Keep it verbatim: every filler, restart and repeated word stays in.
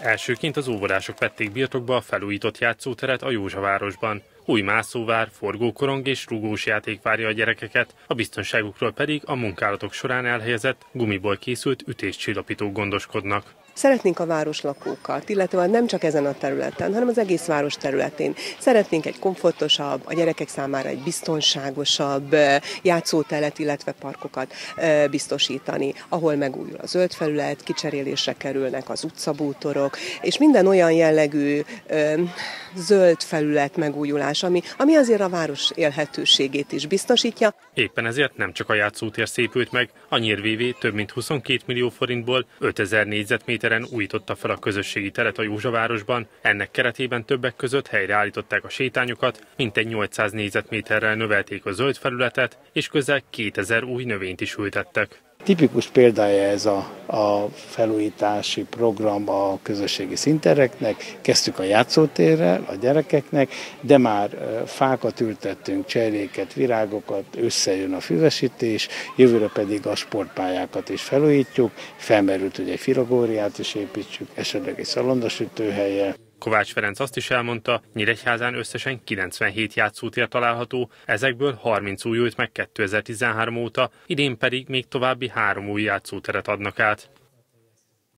Elsőként az óvodások vették birtokba a felújított játszóteret a Józsavárosban. Új mászóvár, forgókorong és rugós játék várja a gyerekeket, a biztonságukról pedig a munkálatok során elhelyezett, gumiból készült ütéscsillapítók gondoskodnak. Szeretnénk a városlakókat, illetve nem csak ezen a területen, hanem az egész város területén. Szeretnénk egy komfortosabb, a gyerekek számára egy biztonságosabb játszóteret, illetve parkokat biztosítani, ahol megújul a zöld felület, kicserélésre kerülnek az utcabútorok, és minden olyan jellegű zöld felület megújulás, ami, ami azért a város élhetőségét is biztosítja. Éppen ezért nem csak a játszótér szépült meg, a Nyír vé vé több mint huszonkét millió forintból ötezer négyzetméteren újította fel a közösségi teret a Józsavárosban. Ennek keretében többek között helyreállították a sétányokat, mintegy nyolcszáz négyzetméterrel növelték a zöld felületet, és közel kétezer új növényt is ültettek. Tipikus példája ez a, a felújítási program a közösségi színtereknek. Kezdtük a játszótérrel a gyerekeknek, de már fákat ültettünk, cserjéket, virágokat, összejön a füvesítés, jövőre pedig a sportpályákat is felújítjuk. Felmerült, hogy egy firagóriát is építsük, esetleg egy szalondasütőhellyel. Kovács Ferenc azt is elmondta, Nyíregyházán összesen kilencvenhét játszótér található, ezekből harminc újult meg kétezer-tizenhárom óta, idén pedig még további három új játszóteret adnak át.